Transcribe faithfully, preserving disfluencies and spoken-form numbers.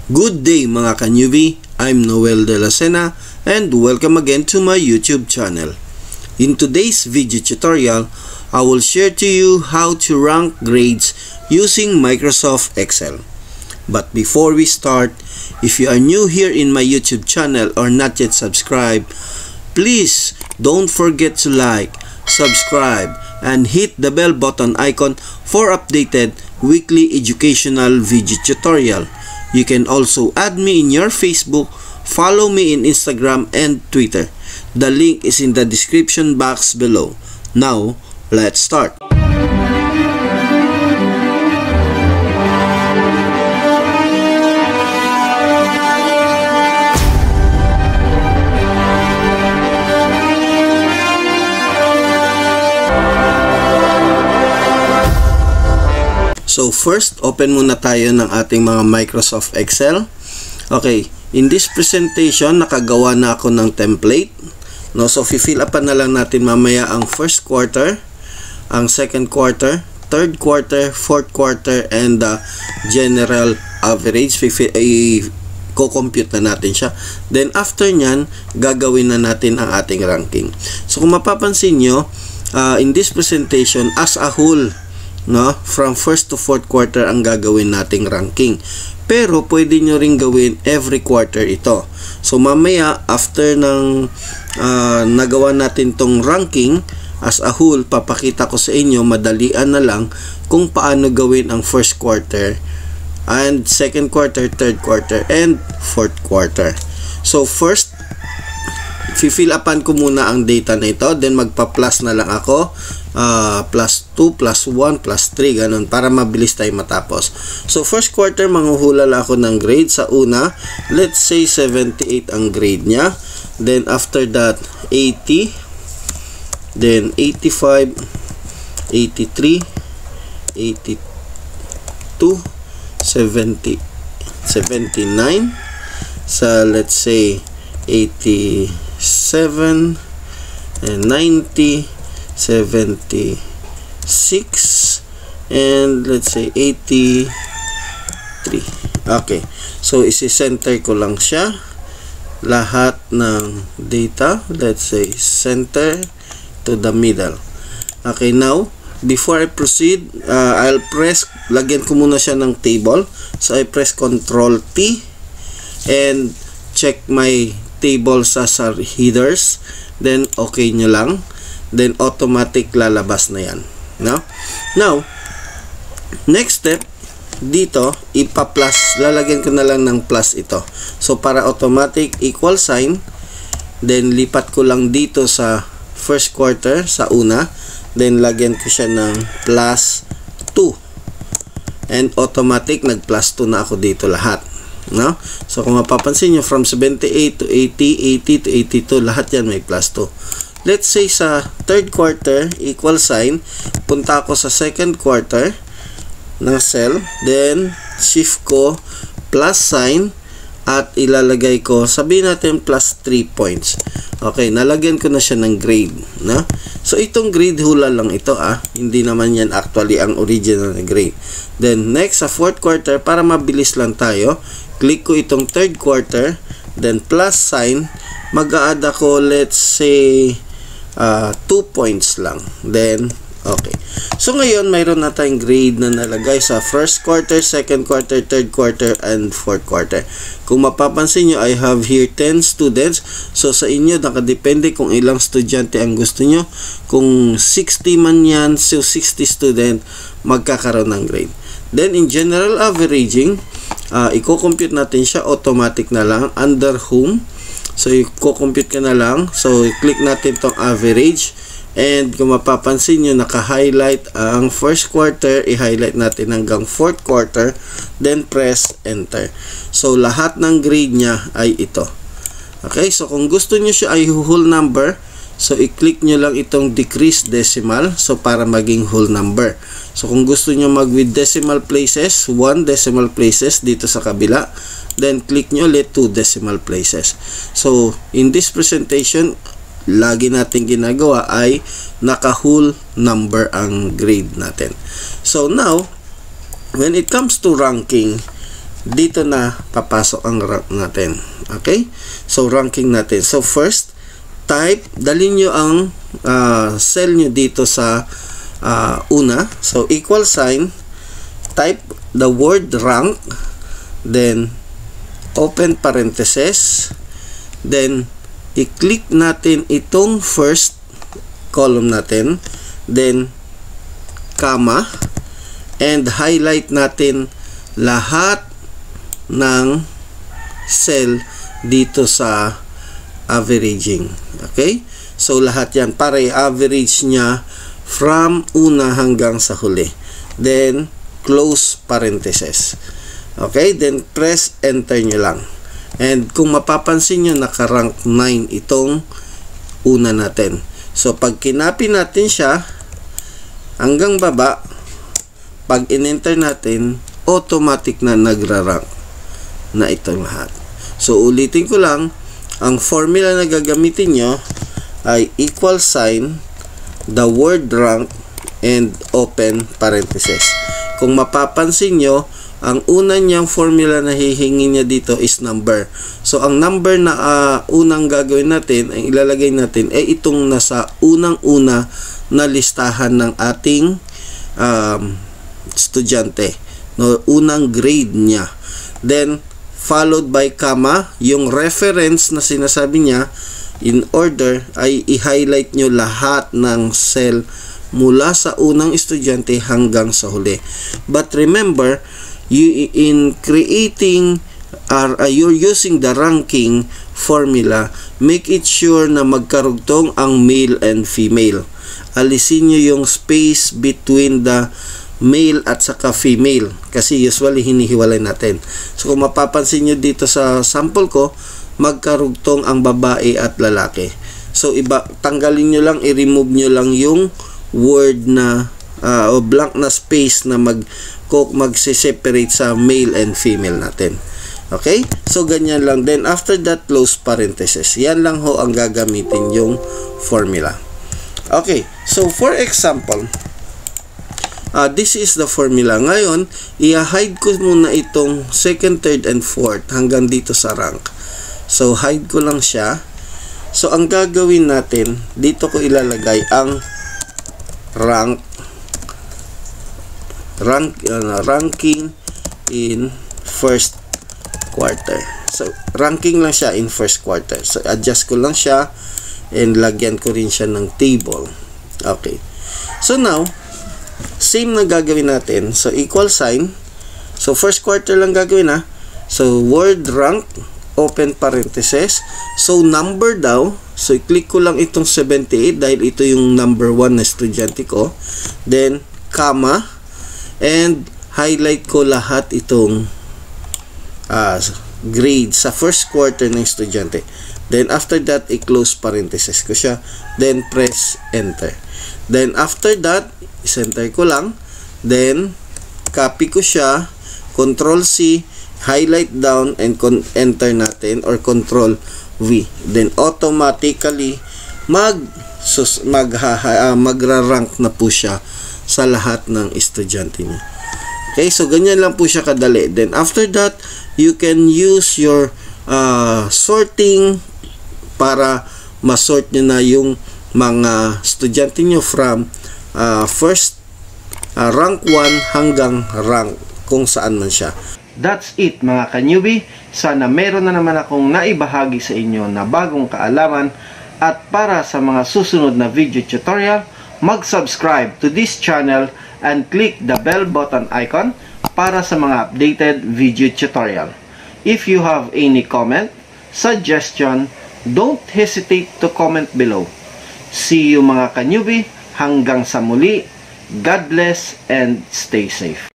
Good day mga ka-newbie, I'm Noel De La Sena and welcome again to my YouTube channel. In today's video tutorial, I will share to you how to rank grades using Microsoft Excel. But before we start, if you are new here in my YouTube channel or not yet subscribed, please don't forget to like, subscribe, and hit the bell button icon for updated weekly educational video tutorial. You can also add me in your Facebook, follow me in Instagram and Twitter. The link is in the description box below. Now, let's start. So first, open muna tayo ng ating mga Microsoft Excel. Okay, in this presentation, nakagawa na ako ng template. No? So, fill upan na lang natin mamaya ang first quarter, ang second quarter, third quarter, fourth quarter, and the general average. I-co-compute na natin siya. Then, after nyan, gagawin na natin ang ating ranking. So, kung mapapansin nyo, uh, in this presentation, as a whole, no, from first to fourth quarter ang gagawin nating ranking. Pero pwede nyo rin gawin every quarter ito. So mamaya after ng uh, nagawa natin tong ranking as a whole, papakita ko sa inyo madalian na lang kung paano gawin ang first quarter and second quarter, third quarter, and fourth quarter. So first, fill upan ko muna ang data na ito, then magpa-plus na lang ako. Uh, plus two, plus one, plus three, ganun, para mabilis tayo matapos. So, first quarter, manghuhula lang ako ng grade. Sa una, let's say seventy-eight ang grade niya. Then, after that, eighty. Then, eighty-five, eighty-three, eighty-two, seventy, seventy-nine. Sa, let's say, eighty-seven, and ninety, seventy-six, and let's say eighty-three. Okay, so isi-center ko lang siya lahat ng data. Let's say center to the middle. Okay, now before I proceed, uh, I'll press, lagyan ko muna siya ng table. So I press control T and check my table sa, sa headers, then okay nyo lang. Then automatic lalabas na yan. No? Now, next step, dito, ipa-plus, lalagyan ko na lang ng plus ito. So, para automatic equal sign, then lipat ko lang dito sa first quarter, sa una, then lagyan ko siya ng plus two. And automatic, nag-plus two na ako dito lahat. No? So, kung mapapansin nyo, from seventy-eight to eighty, eighty to eighty-two, lahat yan may plus two. Let's say sa third quarter, equal sign, punta ako sa second quarter ng cell, then shift ko, plus sign, at ilalagay ko, sabihin natin plus three points. Okay, nalagyan ko na siya ng grade. No? So, itong grade hula lang ito, ah. Hindi naman yan actually ang original na grade. Then, next, sa fourth quarter, para mabilis lang tayo, click ko itong third quarter, then plus sign, mag-a-add ako, let's say, Uh, two points lang. Then, okay. So, ngayon, mayroon na tayong grade na nalagay sa first quarter, second quarter, third quarter, and fourth quarter. Kung mapapansin nyo, I have here ten students. So, sa inyo, nakadepende kung ilang estudyante ang gusto nyo. Kung sixty man yan, so sixty student, magkakaroon ng grade. Then, in general averaging, uh, i-compute natin siya, automatic na lang, under whom. So, i-compute ka na lang. So, i-click natin tong average. And kung mapapansin nyo, naka-highlight ang first quarter. I-highlight natin hanggang fourth quarter. Then, press enter. So, lahat ng grade niya ay ito. Okay? So, kung gusto nyo siya ay whole number, so, i-click nyo lang itong decrease decimal. So, para maging whole number. So, kung gusto nyo mag with decimal places, one decimal places dito sa kabila. Then, click nyo ulit two decimal places. So, in this presentation, lagi natin ginagawa ay naka-whole number ang grade natin. So, now, when it comes to ranking, dito na papasok ang rank natin. Okay? So, ranking natin. So, first, type, dalhin nyo ang uh, cell nyo dito sa uh, una. So, equal sign, type the word rank, then, open parenthesis, then, i-click natin itong first column natin, then, comma, and highlight natin lahat ng cell dito sa averaging. Okay? So, lahat yan para i-average niya from una hanggang sa huli. Then, close parenthesis. Okay? Then, press enter nyo lang. And kung mapapansin nyo, naka-rank nine itong una natin. So, pag kinapy natin siya hanggang baba, pag in-enter natin, automatic na nagra-rank na itong lahat. So, ulitin ko lang, ang formula na gagamitin nyo ay equal sign, the word rank, and open parenthesis. Kung mapapansin nyo, ang una niyang formula na hihingi niya dito is number. So, ang number na uh, unang gagawin natin, ang ilalagay natin, ay itong nasa unang-una na listahan ng ating um, estudyante, no, unang grade niya. Then, followed by comma, yung reference na sinasabi niya, in order, ay i-highlight nyo lahat ng cell mula sa unang estudyante hanggang sa huli. But remember, you in creating, or uh, you're using the ranking formula, make it sure na magkarugtong ang male and female. Alisin nyo yung space between the male at saka female kasi usually hinihiwalay natin. So, kung mapapansin nyo dito sa sample ko, magkarugtong ang babae at lalaki. So, iba, tanggalin nyo lang, i-remove nyo lang yung word na uh, o blank na space na mag magse-separate sa male and female natin. Okay? So, ganyan lang. Then, after that, close parenthesis. Yan lang ho ang gagamitin yung formula. Okay. So, for example, Uh, this is the formula. Ngayon, i-hide ko muna itong second, third, and fourth hanggang dito sa rank. So, hide ko lang siya. So, ang gagawin natin, dito ko ilalagay ang rank, rank uh, ranking in first quarter. So, ranking lang siya in first quarter. So, adjust ko lang siya and lagyan ko rin siya ng table. Okay. So, now, same na gagawin natin. So, equal sign. So, first quarter lang gagawin ha. So, word rank, open parenthesis. So, number daw. So, i-click ko lang itong seventy-eight dahil ito yung number one na estudyante ko. Then, comma. And, highlight ko lahat itong uh, grade sa first quarter ng estudyante. Then, after that, i-close parenthesis ko siya. Then, press enter. Then, after that, i-center ko lang. Then, copy ko siya. Control C, highlight down, and enter natin or Control V. Then, automatically, mag, sus, mag, uh, magra-rank na po siya sa lahat ng estudyante niya. Okay, so ganyan lang po siya kadali. Then, after that, you can use your uh, sorting para masort nyo na yung mga estudyante nyo from uh, first uh, rank one hanggang rank kung saan man siya. That's it mga ka-newbie. Sana meron na naman akong naibahagi sa inyo na bagong kaalaman, at para sa mga susunod na video tutorial, mag-subscribe to this channel and click the bell button icon para sa mga updated video tutorial. If you have any comment, suggestion, don't hesitate to comment below. See you mga ka-newbie. Hanggang sa muli. God bless and stay safe.